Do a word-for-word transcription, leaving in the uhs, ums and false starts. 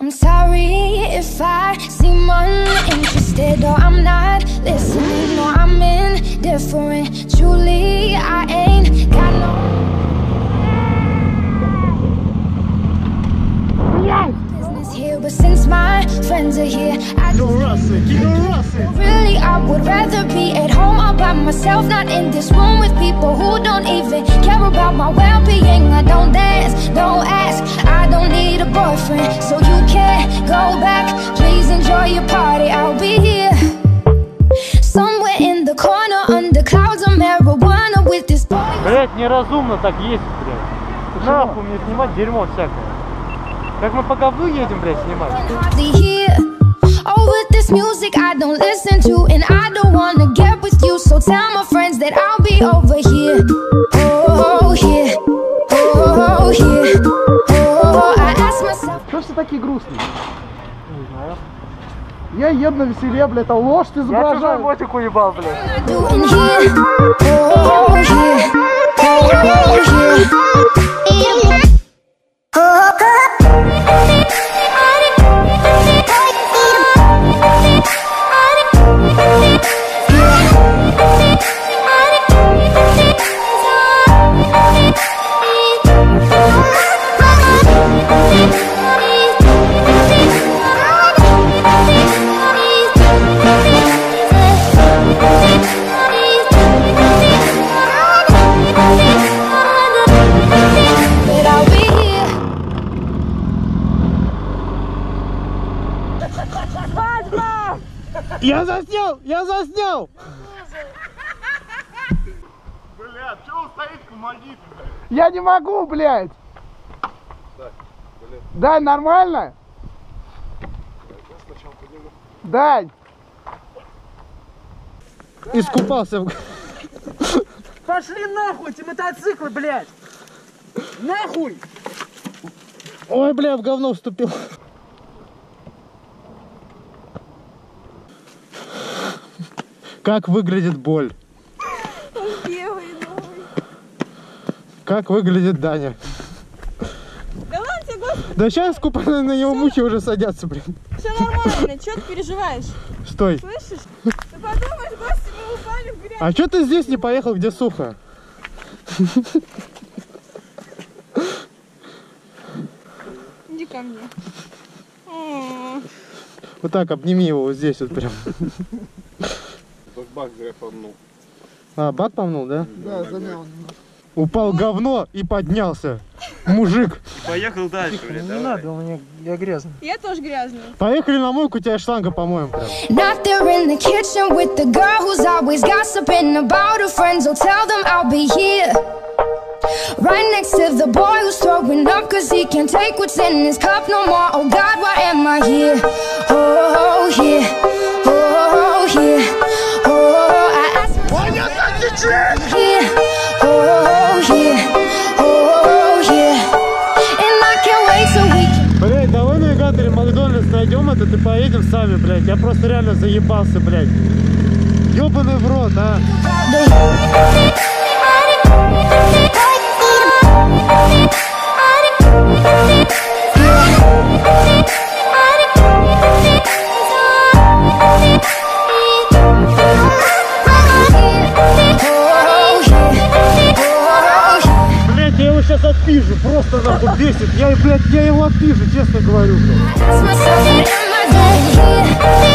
I'm sorry if I seem uninterested or I'm not listening or I'm indifferent. Truly, I ain't got no business here, but since my friends are here, I just really I would rather be at home all by myself, not in this room with people who don't even care about my well-being. I don't dance, don't ask, I don't need a boyfriend, so you can't go back. Please enjoy your party, I'll be here somewhere in the corner under clouds of marijuana with this boy. Блять, неразумно так есть, блядь. Нахуй мне снимать дерьмо всякое. Как мы по говну едем, блядь, снимать. Oh, with this music I don't listen to, and I don't wanna get with you, so tell my friends that I'll be over here. Oh, here. Oh, here. Oh, I ask myself. Что все такие грустные? Не знаю. Я еду на веселе, блядь, а ложь ты изображаешь. Я чужой мотик уебал, блядь. Я заснял! Я заснял! Блядь, что он стоит, помогите, блядь? Я не могу, блядь! Дай, блядь. Дай, нормально? Я сначала подниму. Дай! Искупался. Пошли нахуй эти мотоциклы, блядь! Нахуй! Ой, бля, в говно вступил. Как выглядит боль? Он белый, новый. Как выглядит Даня? Да ладно тебе, господи. Да сейчас скупо на него мухи уже садятся, блин. Все нормально, что ты переживаешь? Стой. Слышишь? Ты подумаешь, господи, мы упали в грязь. А что ты здесь не поехал, где сухо? Иди ко мне. Вот так, обними его вот здесь вот прям. Бак зря помнул. А, бак помнул, да? Да, замял. Упал говно и поднялся. Мужик. Поехал дальше, блядь. Не надо, у меня я грязный. Я тоже грязная. Поехали на мойку, у тебя шланга помоем прям. Not there in the kitchen with the girl who's always gossiping about her friends. Oh, tell them I'll be here, right next to the boy who's throwing up cause he can't take what's in his cup no more. Oh God, why am I here? Oh, here. Oh, here. Oh, I ask myself here. Oh, here. Oh, here. And I can't wait till we can... Блять, давай в навигаторе Макдональдс найдем этот и поедем сами, блять. Я просто реально заебался, блять. Ёбаный в рот, а. Блять, я его сейчас отпижу, просто нахуй бесит. Я, блядь, я его отпижу, честно говорю. Ask myself, am I dead here?